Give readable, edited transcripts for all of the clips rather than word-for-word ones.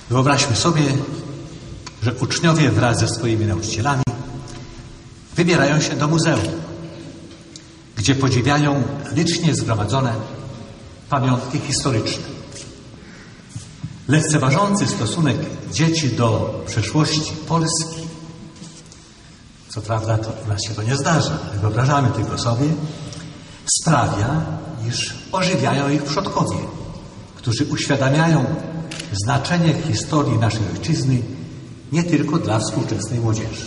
Wyobraźmy sobie, że uczniowie wraz ze swoimi nauczycielami wybierają się do muzeum, gdzie podziwiają licznie zgromadzone pamiątki historyczne. Lekceważący stosunek dzieci do przeszłości Polski, co prawda to u nas się to nie zdarza, ale wyobrażamy tylko sobie, sprawia, iż ożywiają ich przodkowie, którzy uświadamiają znaczenie historii naszej ojczyzny nie tylko dla współczesnej młodzieży.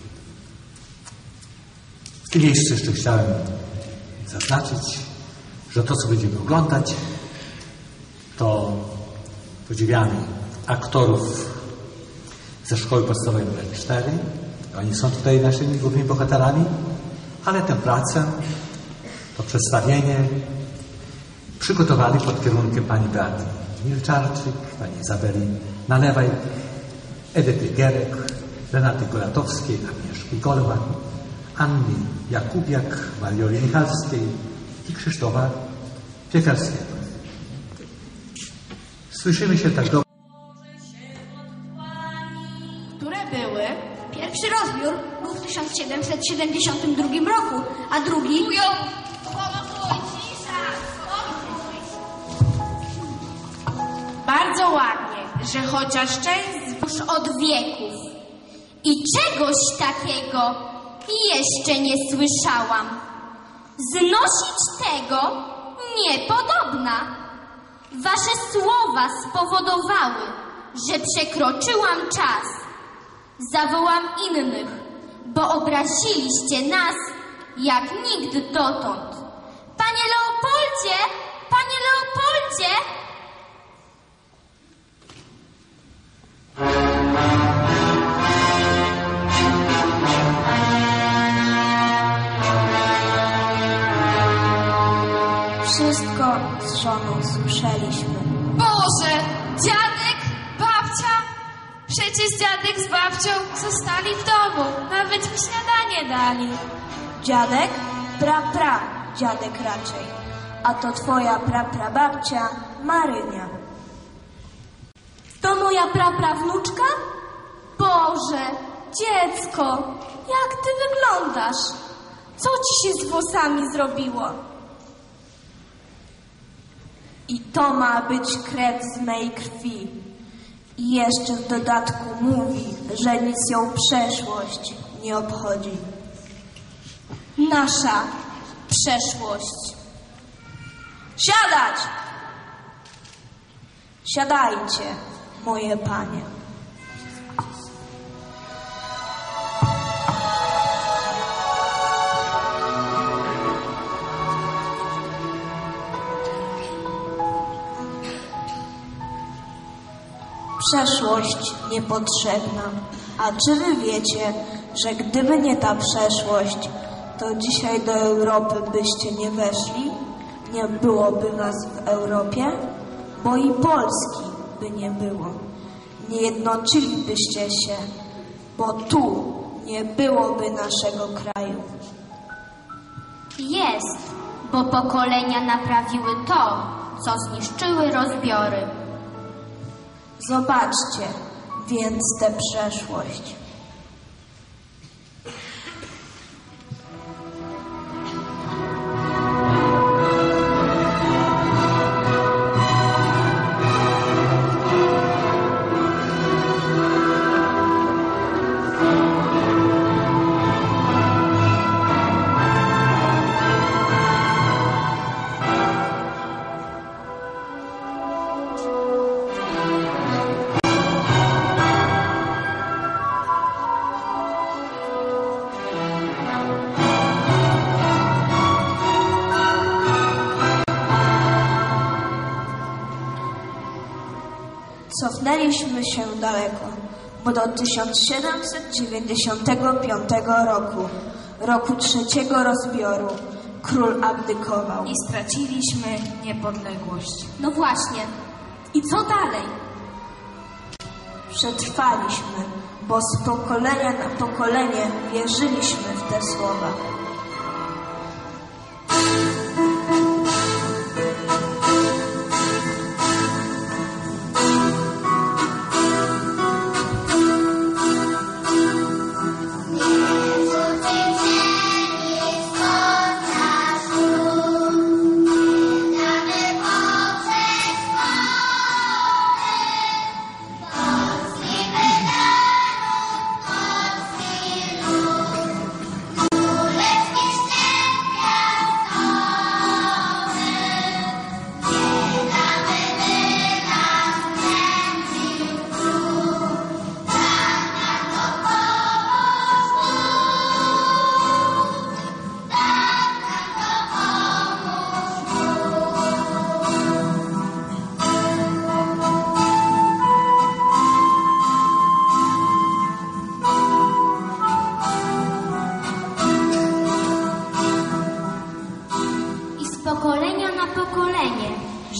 W tym miejscu jeszcze chciałem zaznaczyć, że to, co będziemy oglądać, to podziwiamy aktorów ze szkoły podstawowej nr 4. Oni są tutaj naszymi głównymi bohaterami, ale tę pracę, to przedstawienie przygotowali pod kierunkiem pani Beaty Milczarczyk, pani Izabeli Nalewaj, Edyty Gierek, Renaty Goratowskiej, Agnieszki Golwak, Anny Jakubiak, Marioli Michalskiej i Krzysztofa Piekarskiego. Słyszymy się tak dobrze. Które były? Pierwszy rozbiór był w 1772 roku, a drugi... Bardzo ładnie, że chociaż część już od wieków. I czegoś takiego jeszcze nie słyszałam. Znosić tego niepodobna. Wasze słowa spowodowały, że przekroczyłam czas. Zawołam innych, bo obraziliście nas jak nigdy dotąd. Panie Leopoldzie! Panie Leopoldzie! Wszystko z żoną słyszeliśmy. Boże! Dziadek, babcia! Przecież dziadek z babcią zostali w domu. Nawet mi śniadanie dali. Dziadek? Dziadek raczej. A to twoja babcia Marynia. To moja wnuczka? Boże, dziecko, jak ty wyglądasz? Co ci się z włosami zrobiło? I to ma być krew z mej krwi. I jeszcze w dodatku mówi, że nic ją przeszłość nie obchodzi. Nasza przeszłość. Siadać! Siadajcie, moje panie. Przeszłość niepotrzebna. A czy wy wiecie, że gdyby nie ta przeszłość, to dzisiaj do Europy byście nie weszli? Nie byłoby was w Europie? Bo i Polski by nie było. Nie jednoczylibyście się, bo tu nie byłoby naszego kraju. Jest, bo pokolenia naprawiły to, co zniszczyły rozbiory. Zobaczcie więc tę przeszłość. Cofnęliśmy się daleko, bo do 1795 roku trzeciego rozbioru, król abdykował. I straciliśmy niepodległość. No właśnie. I co dalej? Przetrwaliśmy, bo z pokolenia na pokolenie wierzyliśmy w te słowa.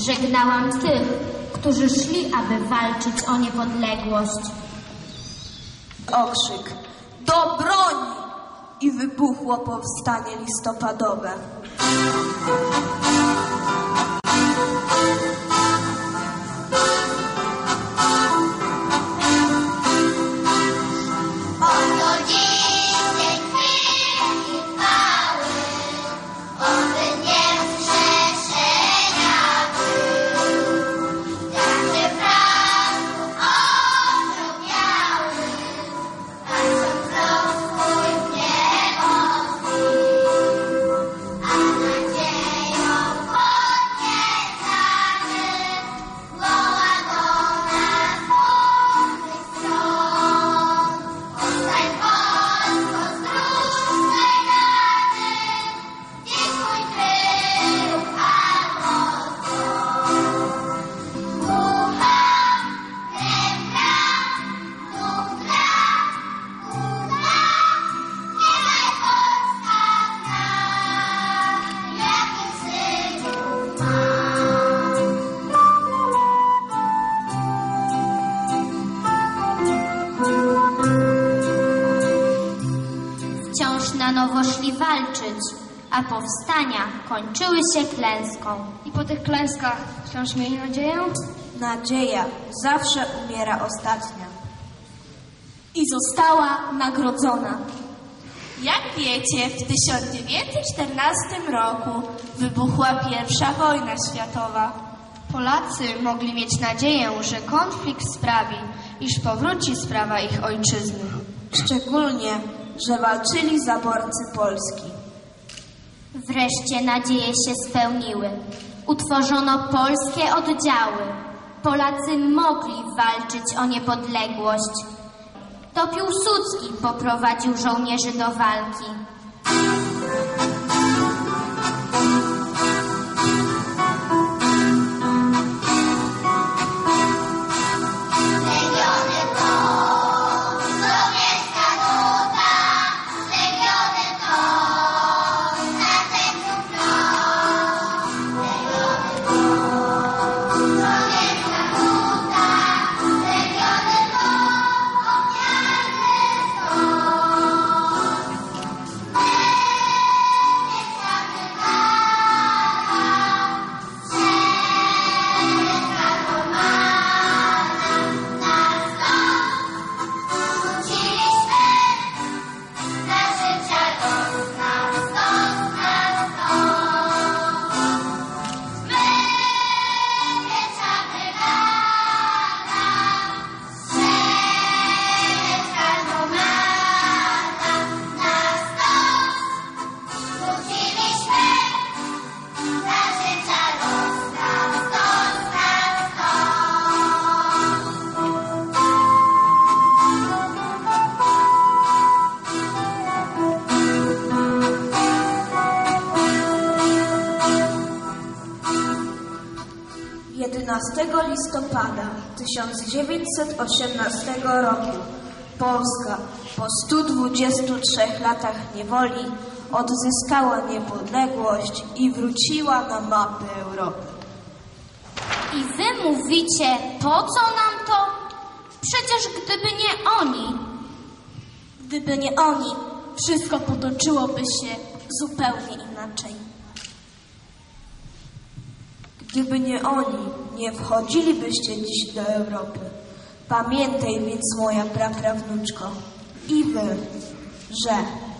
Żegnałam tych, którzy szli, aby walczyć o niepodległość. Okrzyk: do broni! I wybuchło powstanie listopadowe. Na nowo szli walczyć, a powstania kończyły się klęską. I po tych klęskach wciąż mieli nadzieję? Nadzieja zawsze umiera ostatnia. I została nagrodzona. Jak wiecie, w 1914 roku wybuchła I wojna światowa. Polacy mogli mieć nadzieję, że konflikt sprawi, iż powróci sprawa ich ojczyzny. Szczególnie, że walczyli zaborcy Polski. Wreszcie nadzieje się spełniły. Utworzono polskie oddziały. Polacy mogli walczyć o niepodległość. To Piłsudski poprowadził żołnierzy do walki. Listopada 1918 roku Polska po 123 latach niewoli odzyskała niepodległość i wróciła na mapy Europy. I wy mówicie, po co nam to? Przecież gdyby nie oni. Gdyby nie oni, wszystko potoczyłoby się zupełnie inaczej. Gdyby nie oni, nie wchodzilibyście dziś do Europy. Pamiętaj więc, moja praprawnuczko, i wy, że